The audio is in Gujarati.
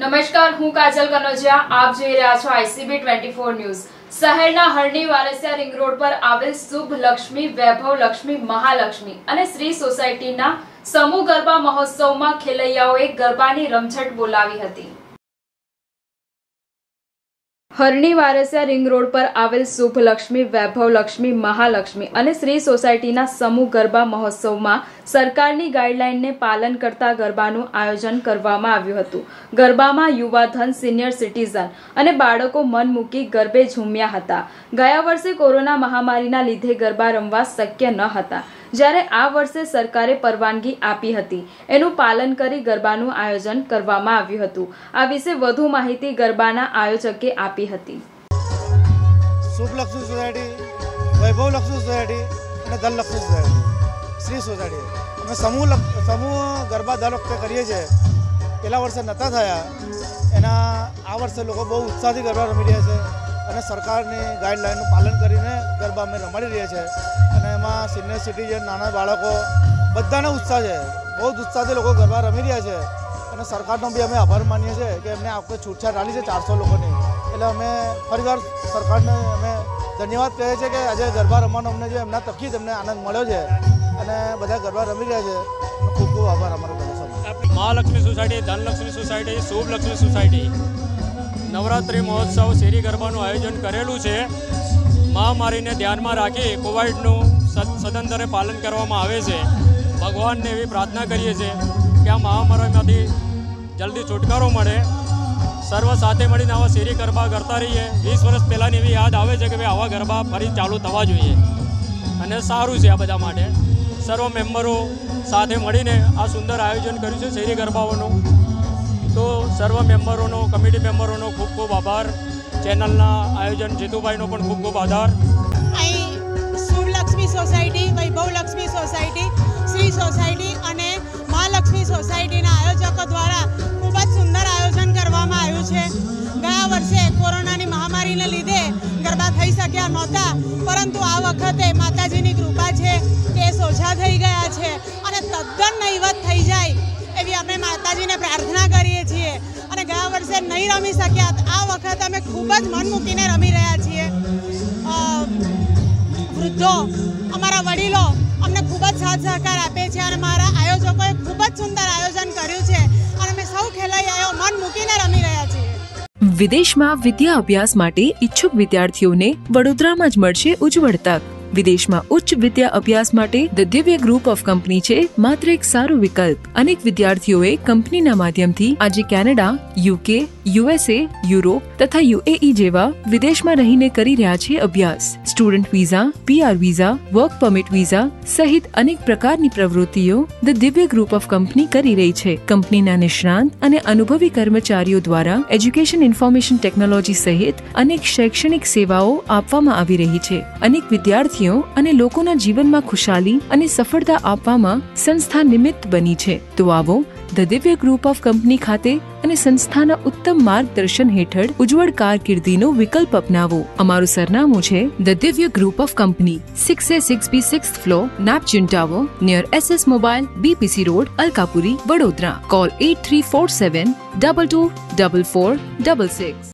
નમસ્કાર, હું કાજલ કનોજિયા. આપ જોઈ રહ્યા છો ICB 24 ન્યૂઝ. શહેરના હરણી વારસિયા રિંગ રોડ પર આવેલ શુભ લક્ષ્મી, વૈભવ લક્ષ્મી, મહાલક્ષ્મી અને શ્રી સોસાયટીના સમૂહ ગરબા મહોત્સવમાં ખેલૈયાઓએ ગરબાની રમઝટ બોલાવી હતી. હરણી વારસિયા રિંગ રોડ પર આવેલ શુભ લક્ષ્મી, વૈભવ લક્ષ્મી, મહાલક્ષ્મી અને શ્રી સોસાયટીના સમૂહ ગરબા મહોત્સવમાં સરકારની ગાઈડલાઈનને પાલન કરતા ગરબાનું આયોજન કરવામાં આવ્યું હતું. ગરબામાં યુવાધન, સિનિયર સિટીઝન અને બાળકો મન મૂકી ગરબે ઝૂમ્યા હતા. ગયા વર્ષે કોરોના મહામારીના લીધે ગરબા રમવા શક્ય ન હતા, જ્યારે આ વર્ષે સરકારે પરવાનગી આપી હતી. એનું પાલન કરી ગરબાનું આયોજન કરવામાં આવ્યું હતું. આ વિશે વધુ માહિતી ગરબાના આયોજકે આપી હતી. શુભ લક્ષ્મી સોસાયટી, વૈભવ લક્ષ્મી સોસાયટી અને ધનલક્ષ્મી સોસાયટી, શ્રી સોસાયટી અમે સમૂહ ગરબા દર વખતે કરીએ છીએ. પહેલા વર્ષે નહોતા થયા, એના આ વર્ષે લોકો બહુ ઉત્સાહથી ગરબા રમી રહ્યા છે અને સરકારની ગાઈડલાઈનનું પાલન કરીને ગરબા અમે રમાડી રહ્યા છે. અને એમાં સિનિયર સિટીઝન, નાના બાળકો બધાને ઉત્સાહ છે. બહુ જ ઉત્સાહથી લોકો ગરબા રમી રહ્યા છે અને સરકારનો બી અમે આભાર માનીએ છીએ કે એમને આ વખતે છૂટછાટ આપી છે 400 લોકોની. એટલે અમે ફરીવાર સરકારને અમે ધન્યવાદ કહીએ છીએ કે આજે ગરબા રમવાનો અમને જે એમના તરફથી જ અમને આનંદ મળ્યો છે અને બધા ગરબા રમી રહ્યા છે. ખૂબ ખૂબ આભાર અમારો. Mahalaxmi society, Dhanlaxmi society, Shubh Laxmi society Navratri મહોત્સવ શેરી ગરબાનું આયોજન કરેલું છે. મહામારીને ધ્યાનમાં રાખી કોવિડનું સદંતરે પાલન કરવામાં આવે છે. ભગવાનને એવી પ્રાર્થના કરીએ છીએ કે આ મહામારીમાંથી જલ્દી છુટકારો મળે. સર્વ સાથે મળીને આવા શેરી ગરબા કરતા રહીએ. 20 વર્ષ પહેલાંની એવી યાદ આવે છે કે ભાઈ આવા ગરબા ફરી ચાલુ થવા જોઈએ અને સારું છે આ બધા માટે. સર્વ મેમ્બરો સાથે મળીને આ સુંદર આયોજન કર્યું છે શેરી ગરબાઓનું. તો સર્વ મેમ્બરોનો, કમિટી મેમ્બરોનો ખૂબ ખૂબ આભાર. ચેનલના આયોજન જીતુભાઈનો પણ ખૂબ ખૂબ આભાર. અહીં Shubh Laxmi society, Vaibhav Laxmi society, Shri society અને મહાલક્ષ્મી સોસાયટીના આયોજકો દ્વારા ખૂબ જ સુંદર આયોજન કરવામાં આવ્યું છે. ગયા વર્ષે કોરોનાની મહામારીને લીધે ગરબા થઈ શક્યા નહોતા, પરંતુ આ વખતે માતાજીની કૃપા છે કે સોજા થઈ ગયા છે અને તદ્દન નહીવત થઈ જાય એવી અમે માતાજીને પ્રાર્થના કરીએ છીએ. અને ગયા વર્ષે નહીં રમી શક્યા, આ વખતે અમે ખૂબ જ મન મૂકીને રમી રહ્યા છીએ. વૃદ્ધો, અમારા વડીલો અમને ખૂબ જ સાથ સહકાર આપે છે અને મારા આયોજકોએ ખૂબ જ સુંદર આયોજન કર્યું છે અને અમે સૌ ખેલૈયાઓ મન મૂકીને રમી રહ્યા છીએ. વિદેશમાં વિદ્યા અભ્યાસ માટે ઈચ્છુક વિદ્યાર્થીઓને વડોદરામાં જ મળશે ઉજ્જવળ તક. વિદેશમાં ઉચ્ચ વિદ્યા અભ્યાસ માટે the Divya group of company છે માત્ર એક સારો વિકલ્પ. અનેક વિદ્યાર્થીઓએ કંપનીના માધ્યમથી આજે કેનેડા, UK, USA, યુરોપ તથા UAE જેવા વિદેશમાં રહીને કરી રહ્યા છે અભ્યાસ. Student visa, PR visa, work permit visa સહિત અનેક પ્રકારની પ્રવૃત્તિઓ the Divya group of company કરી રહી છે. કંપનીના નિષ્ણાંત અને અનુભવી કર્મચારીઓ દ્વારા એજ્યુકેશન ઇન્ફોર્મેશન ટેકનોલોજી સહિત અનેક શૈક્ષણિક સેવાઓ આપવામાં આવી રહી છે. અનેક વિદ્યાર્થીઓ અને લોકોના જીવનમાં ખુશાલી અને સફળતા આપવામાં સંસ્થા નિમિત્ત બની છે. તો આવો the Divya group of company ખાતે અને સંસ્થાના ઉત્તમ માર્ગદર્શન હેઠળ ઉજ્જવળ કારકિર્દીનો વિકલ્પ અપનાવો. અમારું સરનામું છે the Divya group of company, 6A6B 6th floor, Neptune tower, near SS mobile, BPC road, Alkapuri, Vadodara. Call 8347224466.